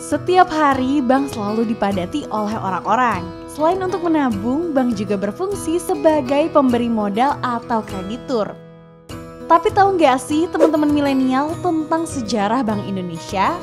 Setiap hari bank selalu dipadati oleh orang-orang. Selain untuk menabung, bank juga berfungsi sebagai pemberi modal atau kreditur. Tapi tahu nggak sih teman-teman milenial tentang sejarah Bank Indonesia?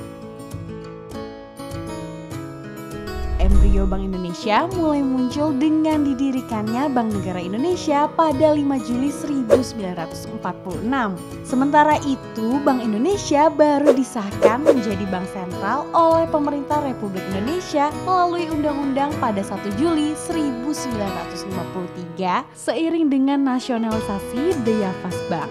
Embrio Bank Indonesia mulai muncul dengan didirikannya Bank Negara Indonesia pada 5 Juli 1946. Sementara itu, Bank Indonesia baru disahkan menjadi bank sentral oleh pemerintah Republik Indonesia melalui Undang-Undang pada 1 Juli 1953 seiring dengan nasionalisasi Deyafas Bank.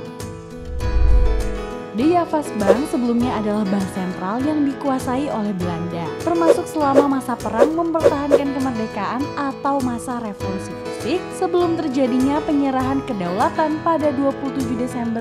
Deyafas Bank sebelumnya adalah bank sentral yang dikuasai oleh Belanda, termasuk selama masa perang mempertahankan kemerdekaan atau masa revolusi fisik sebelum terjadinya penyerahan kedaulatan pada 27 Desember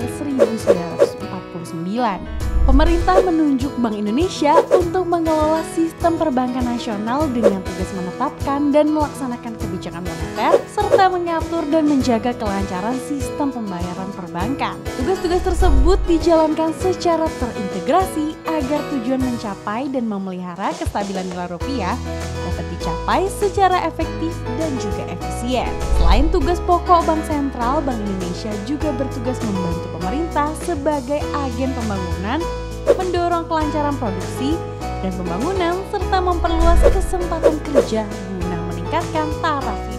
1949. Pemerintah menunjuk Bank Indonesia untuk mengelola sistem perbankan nasional dengan tugas menetapkan dan melaksanakan kebijakan moneter serta mengatur dan menjaga kelancaran sistem pembayaran perbankan. Tugas-tugas tersebut dijalankan secara terintegrasi agar tujuan mencapai dan memelihara kestabilan nilai rupiah dapat dicapai secara efektif dan juga efisien. Selain tugas pokok Bank Sentral, Bank Indonesia juga bertugas membantu pemerintah sebagai agen pembangunan, mendorong kelancaran produksi dan pembangunan serta memperluas kesempatan kerja guna meningkatkan taraf